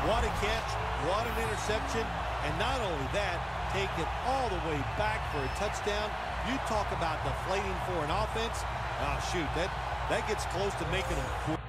What a catch, what an interception, and not only that, take it all the way back for a touchdown. You talk about deflating for an offense. Oh, shoot, that gets close to making them quit.